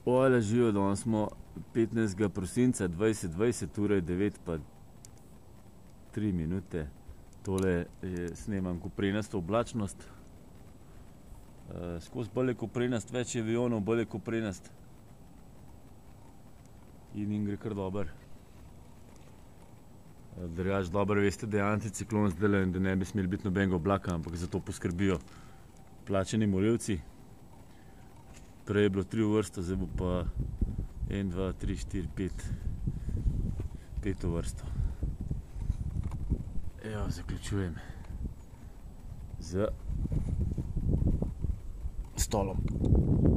Ojla živijo, danes smo 15. prosinca 2020, ura je 9 pa 3 minute. Tole snemam koprenasto oblačnost. Skozi bolj je koprenast, več je avionov, bolj je koprenast. In gre kar dober. Drugače dobro veste, da je anticiklon zdajle in da ne bi smeli biti nobenega oblaka, ampak za to poskrbijo plačani morilci. Prej je bilo 3 v vrsto, zdaj bo pa 1, 2, 3, 4, 5 v vrsto. Evo, zaključujem z stolom.